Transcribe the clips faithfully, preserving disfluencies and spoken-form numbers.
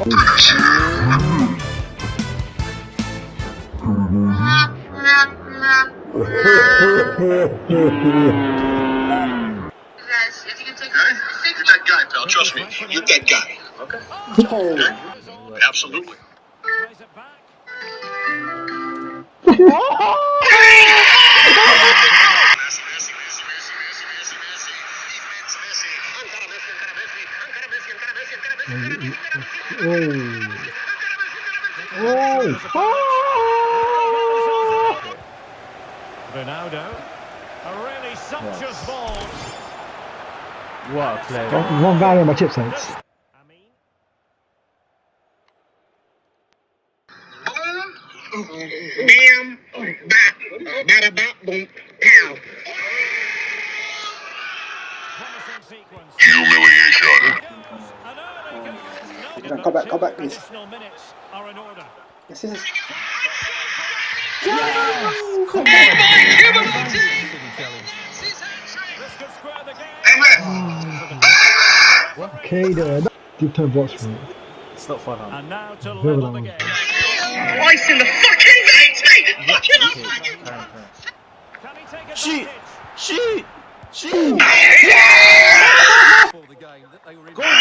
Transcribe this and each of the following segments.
You're that guy, pal. Trust me. You're that guy. Okay. Okay. Absolutely. Ronaldo, a really sumptuous ball. What a play. One guy on my chips heads. Bam, bop, bada bop, boom, pow. Humiliation. Come back, come back, please. Yes, yes. Come on, Okay, then. Deep turn box for me. It's not fun, huh? And now to level the game. Ice in the fucking veins, mate! Fucking up, Shoot! Shoot! Shoot! Go on!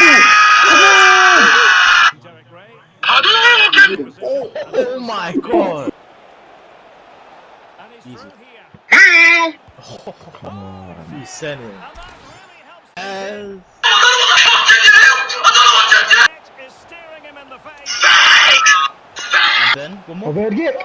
Oh, oh my god! Easy. Oh, come on. You sent it. Yes. And then, one more. Oh, there again.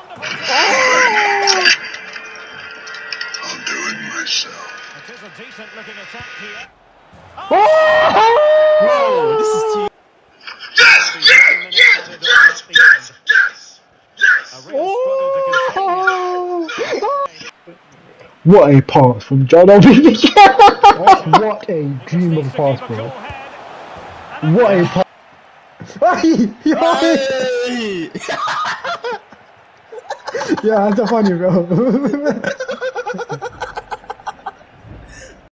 I'll do it myself. It is a decent looking attack here. Oh! Bro, this is too. Yes! Yes! Yes! Yes! Yes! Yes! Yes! A real struggle to continue. What a pass from John O'Brien. What a dream of a pass, bro. What a pass. Hey! Hey! Yeah, that's funny, bro.